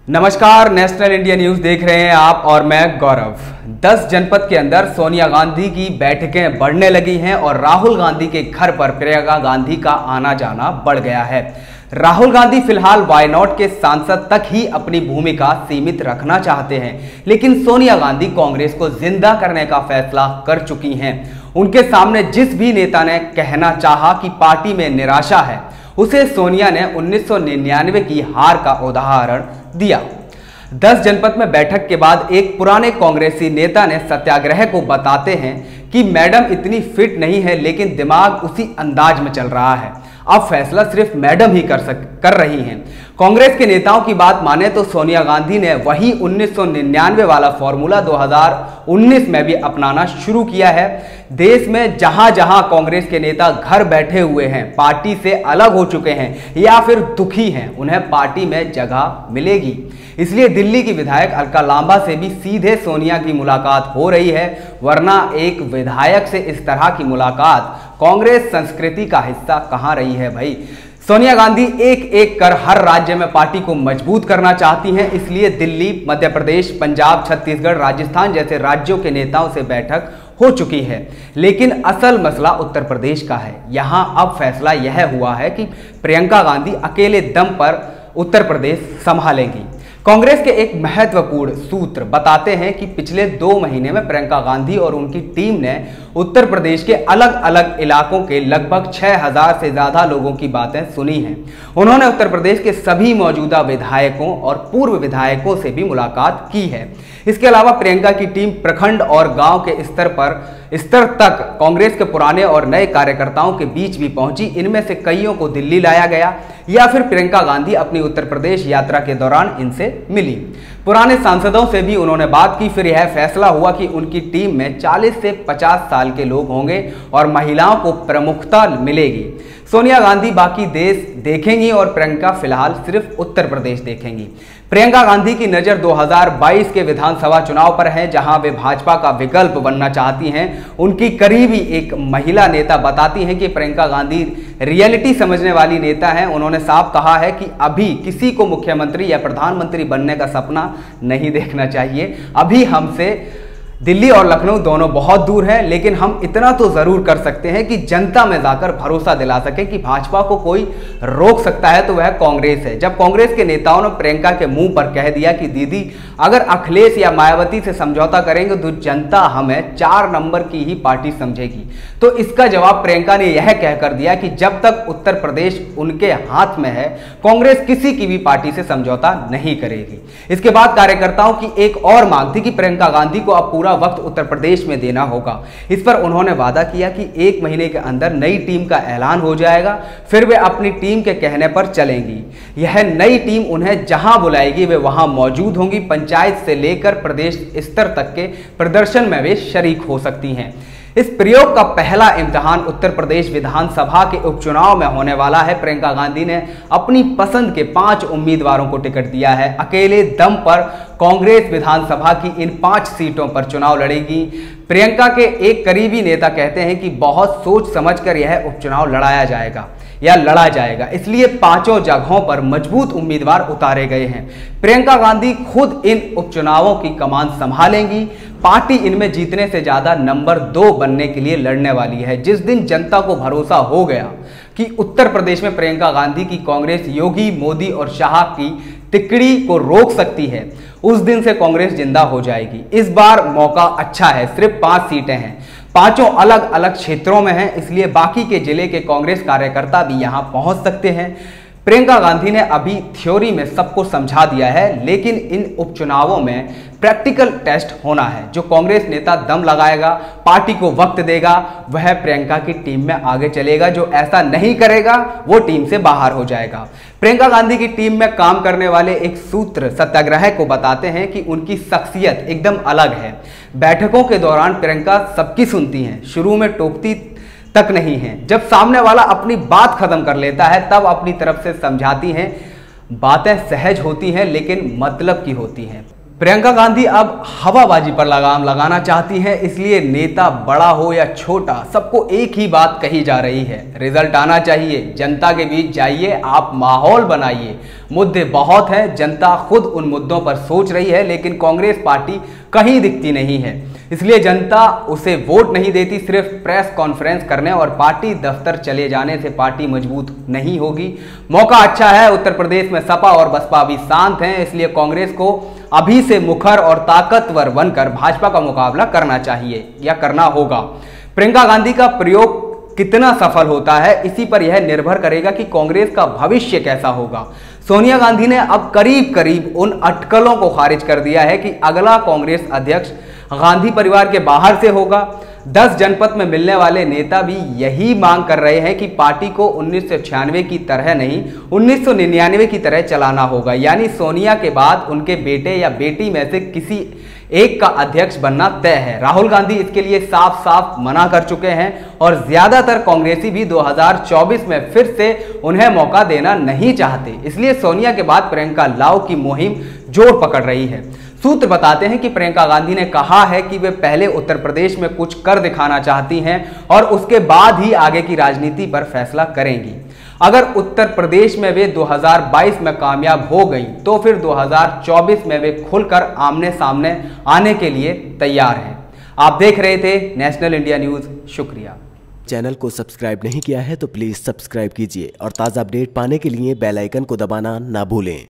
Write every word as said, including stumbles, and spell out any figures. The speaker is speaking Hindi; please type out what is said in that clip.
नमस्कार, नेशनल इंडिया न्यूज देख रहे हैं आप और मैं गौरव। दस जनपद के अंदर सोनिया गांधी की बैठकें बढ़ने लगी हैं और राहुल गांधी के घर पर प्रियंका गांधी का आना जाना बढ़ गया है। राहुल गांधी फिलहाल वायनॉट के सांसद तक ही अपनी भूमिका सीमित रखना चाहते हैं, लेकिन सोनिया गांधी कांग्रेस को जिंदा करने का फैसला कर चुकी हैं। उनके सामने जिस भी नेता ने कहना चाहा कि पार्टी में निराशा है, उसे सोनिया ने उन्नीस सौ निन्यानवे की हार का उदाहरण दिया। दस जनपद में बैठक के बाद एक पुराने कांग्रेसी नेता ने सत्याग्रह को बताते हैं कि मैडम इतनी फिट नहीं है, लेकिन दिमाग उसी अंदाज में चल रहा है। अब फैसला सिर्फ मैडम ही कर सक कर रही हैं। कांग्रेस के नेताओं की बात माने तो सोनिया गांधी ने वही उन्नीस सौ निन्यानवे वाला फॉर्मूला दो हज़ार उन्नीस में भी अपनाना शुरू किया है। देश में जहां जहां कांग्रेस के नेता घर बैठे हुए हैं, पार्टी से अलग हो चुके हैं या फिर दुखी हैं, उन्हें पार्टी में जगह मिलेगी। इसलिए दिल्ली की विधायक अलका लांबा से भी सीधे सोनिया की मुलाकात हो रही है, वरना एक विधायक से इस तरह की मुलाकात कांग्रेस संस्कृति का हिस्सा कहां रही है भाई। सोनिया गांधी एक एक कर हर राज्य में पार्टी को मजबूत करना चाहती हैं, इसलिए दिल्ली, मध्य प्रदेश, पंजाब, छत्तीसगढ़, राजस्थान जैसे राज्यों के नेताओं से बैठक हो चुकी है। लेकिन असल मसला उत्तर प्रदेश का है। यहां अब फैसला यह हुआ है कि प्रियंका गांधी अकेले दम पर उत्तर प्रदेश संभालेंगी। कांग्रेस के एक महत्वपूर्ण सूत्र बताते हैं कि पिछले दो महीने में प्रियंका गांधी और उनकी टीम ने उत्तर प्रदेश के अलग अलग इलाकों के लगभग छह हज़ार से ज्यादा लोगों की बातें सुनी हैं। उन्होंने उत्तर प्रदेश के सभी मौजूदा विधायकों और पूर्व विधायकों से भी मुलाकात की है। इसके अलावा प्रियंका की टीम प्रखंड और गांव के स्तर पर स्तर तक कांग्रेस के पुराने और नए कार्यकर्ताओं के बीच भी पहुंची। इनमें से कईयों को दिल्ली लाया गया या फिर प्रियंका गांधी अपनी उत्तर प्रदेश यात्रा के दौरान इनसे मिली। पुराने सांसदों से भी उन्होंने बात की। फिर यह फैसला हुआ कि उनकी टीम में चालीस से पचास साल के लोग होंगे और महिलाओं को प्रमुखता मिलेगी। सोनिया गांधी बाकी देश देखेंगी और प्रियंका फिलहाल सिर्फ उत्तर प्रदेश देखेंगी। प्रियंका गांधी की नज़र दो हज़ार बाईस के विधानसभा चुनाव पर है, जहां वे भाजपा का विकल्प बनना चाहती हैं। उनकी करीबी एक महिला नेता बताती हैं कि प्रियंका गांधी रियलिटी समझने वाली नेता हैं। उन्होंने साफ कहा है कि अभी किसी को मुख्यमंत्री या प्रधानमंत्री बनने का सपना नहीं देखना चाहिए। अभी हमसे दिल्ली और लखनऊ दोनों बहुत दूर हैं, लेकिन हम इतना तो जरूर कर सकते हैं कि जनता में जाकर भरोसा दिला सकें कि भाजपा को कोई रोक सकता है तो वह कांग्रेस है। जब कांग्रेस के नेताओं ने प्रियंका के मुंह पर कह दिया कि दीदी अगर अखिलेश या मायावती से समझौता करेंगे तो जनता हमें चार नंबर की ही पार्टी समझेगी, तो इसका जवाब प्रियंका ने यह कहकर दिया कि जब तक उत्तर प्रदेश उनके हाथ में है, कांग्रेस किसी की भी पार्टी से समझौता नहीं करेगी। इसके बाद कार्यकर्ताओं की एक और मांग थी कि प्रियंका गांधी को अब पूरा वक्त उत्तर प्रदेश में देना होगा। इस पर उन्होंने वादा किया कि एक महीने के अंदर नई टीम का ऐलान हो जाएगा, फिर वे अपनी टीम के कहने पर चलेंगी। यह नई टीम उन्हें जहां बुलाएगी वे वहां मौजूद होंगी। पंचायत से लेकर प्रदेश स्तर तक के प्रदर्शन में वे शरीक हो सकती हैं। इस प्रयोग का पहला इम्तिहान उत्तर प्रदेश विधानसभा के उपचुनाव में होने वाला है। प्रियंका गांधी ने अपनी पसंद के पांच उम्मीदवारों को टिकट दिया है। अकेले दम पर कांग्रेस विधानसभा की इन पांच सीटों पर चुनाव लड़ेगी। प्रियंका के एक करीबी नेता कहते हैं कि बहुत सोच समझकर यह उपचुनाव लड़ाया जाएगा या लड़ा जाएगा, इसलिए पांचों जगहों पर मजबूत उम्मीदवार उतारे गए हैं। प्रियंका गांधी खुद इन उपचुनावों की कमान संभालेंगी। पार्टी इनमें जीतने से ज्यादा नंबर दो बनने के लिए लड़ने वाली है। जिस दिन जनता को भरोसा हो गया कि उत्तर प्रदेश में प्रियंका गांधी की कांग्रेस योगी, मोदी और शाह की तिकड़ी को रोक सकती है, उस दिन से कांग्रेस जिंदा हो जाएगी। इस बार मौका अच्छा है, सिर्फ पांच सीटें हैं, पांचों अलग अलग क्षेत्रों में हैं, इसलिए बाकी के जिले के कांग्रेस कार्यकर्ता भी यहां पहुंच सकते हैं। प्रियंका गांधी ने अभी थ्योरी में सबको समझा दिया है, लेकिन इन उपचुनावों में प्रैक्टिकल टेस्ट होना है। जो कांग्रेस नेता दम लगाएगा, पार्टी को वक्त देगा, वह प्रियंका की टीम में आगे चलेगा। जो ऐसा नहीं करेगा वो टीम से बाहर हो जाएगा। प्रियंका गांधी की टीम में काम करने वाले एक सूत्र सत्याग्रह को बताते हैं कि उनकी शख्सियत एकदम अलग है। बैठकों के दौरान प्रियंका सबकी सुनती हैं, शुरू में टोकती तक नहीं है। जब सामने वाला अपनी बात खत्म कर लेता है तब अपनी तरफ से समझाती हैं। बातें सहज होती हैं लेकिन मतलब की होती हैं। प्रियंका गांधी अब हवाबाजी पर लगाम लगाना चाहती हैं, इसलिए नेता बड़ा हो या छोटा सबको एक ही बात कही जा रही है, रिजल्ट आना चाहिए, जनता के बीच जाइए, आप माहौल बनाइए। मुद्दे बहुत हैं, जनता खुद उन मुद्दों पर सोच रही है, लेकिन कांग्रेस पार्टी कहीं दिखती नहीं है, इसलिए जनता उसे वोट नहीं देती। सिर्फ प्रेस कॉन्फ्रेंस करने और पार्टी दफ्तर चले जाने से पार्टी मजबूत नहीं होगी। मौका अच्छा है, उत्तर प्रदेश में सपा और बसपा अभी शांत हैं, इसलिए कांग्रेस को अभी से मुखर और ताकतवर बनकर भाजपा का मुकाबला करना चाहिए या करना होगा। प्रियंका गांधी का प्रयोग कितना सफल होता है, इसी पर यह निर्भर करेगा कि कांग्रेस का भविष्य कैसा होगा। सोनिया गांधी ने अब करीब करीब उन अटकलों को खारिज कर दिया है कि अगला कांग्रेस अध्यक्ष गांधी परिवार के बाहर से होगा। दस जनपद में मिलने वाले नेता भी यही मांग कर रहे हैं कि पार्टी को उन्नीस सौ छियानवे की तरह नहीं, उन्नीस सौ निन्यानवे की तरह चलाना होगा, यानी सोनिया के बाद उनके बेटे या बेटी में से किसी एक का अध्यक्ष बनना तय है। राहुल गांधी इसके लिए साफ साफ मना कर चुके हैं और ज्यादातर कांग्रेसी भी दो हज़ार चौबीस में फिर से उन्हें मौका देना नहीं चाहते, इसलिए सोनिया के बाद प्रियंका लाओ की मुहिम जोर पकड़ रही है। सूत्र बताते हैं कि प्रियंका गांधी ने कहा है कि वे पहले उत्तर प्रदेश में कुछ कर दिखाना चाहती हैं और उसके बाद ही आगे की राजनीति पर फैसला करेंगी। अगर उत्तर प्रदेश में वे दो हज़ार बाईस में कामयाब हो गई तो फिर दो हज़ार चौबीस में वे खुलकर आमने सामने आने के लिए तैयार हैं। आप देख रहे थे नेशनल इंडिया न्यूज, शुक्रिया। चैनल को सब्सक्राइब नहीं किया है तो प्लीज सब्सक्राइब कीजिए और ताज़ा अपडेट पाने के लिए बेल आइकन को दबाना ना भूलें।